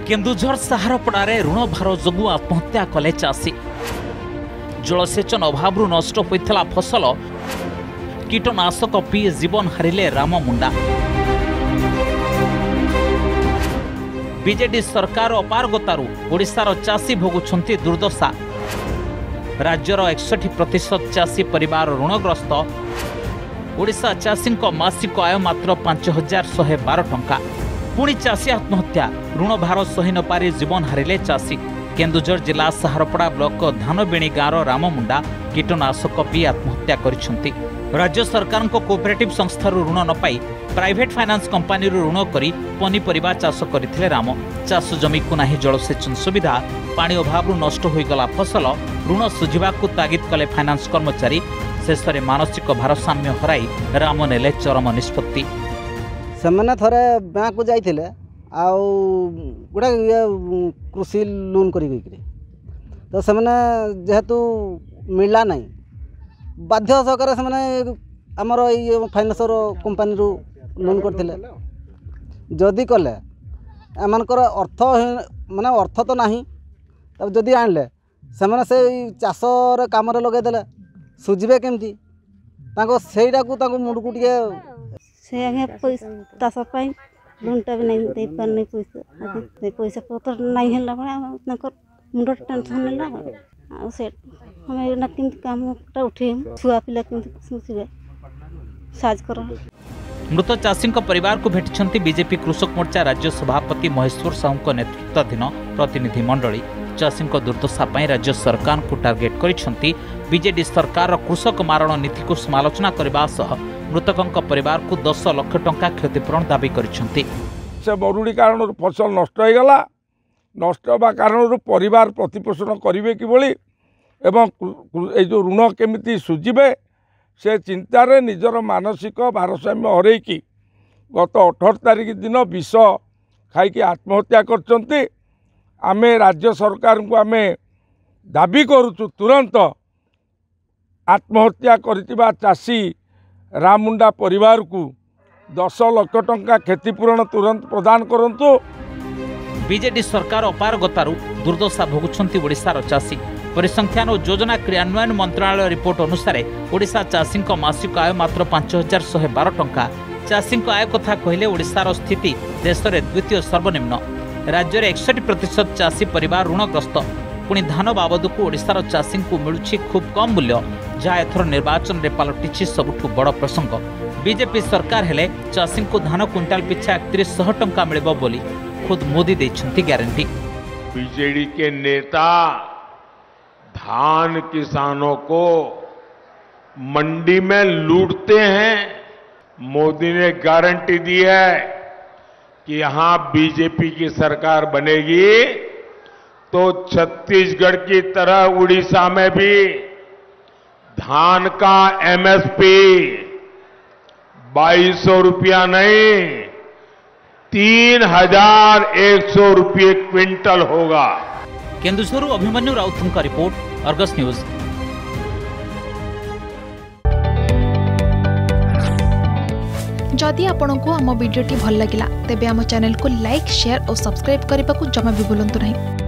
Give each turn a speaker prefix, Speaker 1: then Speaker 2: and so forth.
Speaker 1: केन्दुझर साहारपड़ारे ऋण भार जोगु आत्महत्या कले चाषी। जलसेचन अभाव नष्ट होइथला फसल, कीटनाशक पी जीवन हारिले राम मुंडा। बीजेडी सरकार अपारगतारू ओडिशार चाषी भोगुछंती दुर्दशा। राज्यर 61% चाषी परिवार ऋणग्रस्त। ओडिशा चाषी मासिक आय मात्र 5112 टंका। पुणी चाषी आत्महत्या, ऋण भार सही न पारि जीवन हारिले चाषी। केन्दुझर जिला साहारपड़ा ब्लॉक धानबेणी गाँवर राम मुंडा कीटनाशक पी आत्महत्या करिसेंती। राज्य सरकार कोऑपरेटिव संस्थार ऋण न पाई प्राइवेट फाइनान्स कंपनी ऋण करी पनीपरिबा चाष करथिले राम। चाष जमी को नाही जलसेचन सुविधा, पानी अभाव नष्ट होईगला फसल, ऋण सुझिबाकू तागिद कले फाइनान्स कर्मचारी। शेष में मानसिक भारसाम्य हराई राम नेले चरम निष्पत्ति।
Speaker 2: सेमने थरे बैंक को जाइथिले आउ गोटे कृषि लोन करी तो सेमने जेहेतु मिलला नहीं बाध्य सहकार सेमने आमर ये फाइनान्सर कंपनी रू लोन करथिले। जदि कले एमानकर अर्थ माने अर्थ तो नहीं, तब जदि आनले सेमने से चाषर काम रे लगे देले सुझिबे केमती ताको सेइडा को ताको मुंड को टिके
Speaker 3: से आगे पैसा चाष पाई लोनटा भी नहीं दे पारने पैसा पैसा पत्र नहीं है मुंड टेंशन नेला आ से हमें ना किन काम उठे छुआ पिला किन सोचिबे साज कर।
Speaker 1: मृत चाषी परिवार को भेटिछंती बीजेपी कृषक मोर्चा राज्य सभापति महेश्वर साहू नेतृत्वाधीन प्रतिनिधि मंडली। चाषी दुर्दशा पई राज्य सरकार को टार्गेट करिछंती। बीजेडी सरकार कृषक मारण नीति को समालोचना करबा सह मृतकों परिवार को 10 लाख टंका क्षतिपूरण दाबी करिछंती।
Speaker 4: से मरुड़ी कारण फसल नष्ट हो गला, नष्ट होगा कारण परिवार प्रतिपोषण करेंगे कि एवं जो ऋण केमिति सुझिबे से चिंतार निजर मानसिक भारसाम्य हरैकी गत 18 तारिख दिन विष खाई आत्महत्या करछंती। आमे राज्य सरकार को आमे दाबी करुचु तुरंत आत्महत्या करितिबा चाषी राम मुंडा परिवार को 10 लाख टंका क्षतिपूरण तुरंत प्रदान करंतु।
Speaker 1: बीजेडी सरकार अपारगतारू दुर्दशा भोगुछंती ओडिशार चाषी। परिसंख्यान और योजना क्रियान्वयन मंत्रालय रिपोर्ट अनुसार ओडिशा चाषी मासिक आय मात्र 5112 टंका। चाषी आय कथा कहले ओडिशार स्थिति देश में द्वितीय सर्वनिम्न। राज्य में 61% चाषी परिवार ऋणग्रस्त। पुणी धान बाबद को ओडिशार चाषी को मिलुछि खूब कम मूल्य, जहाँ एथर निर्वाचन में पलटिछि सबुठु बड़ प्रसंग। बीजेपी सरकार हेले चाषी को धान क्विंटाल पिछा 3100 टंका मिलिबो बोली खुद मोदी देछंती गारंटी।
Speaker 5: बीजेडी के नेता धान किसानों को मंडी में लूटते हैं। मोदी ने गारंटी दी है कि यहां बीजेपी की सरकार बनेगी तो छत्तीसगढ़ की तरह उड़ीसा में भी धान का एमएसपी 2200 रुपया नहीं 3100 रुपये क्विंटल होगा।
Speaker 1: केन्दुझर अभिमन्यु राउत का रिपोर्ट, अर्गस न्यूज।
Speaker 6: जदि आपंक आम भिडी भल लगा तेब आम चैनल को लाइक, शेयर और सब्सक्राइब करने को जमा भी भूलु नहीं।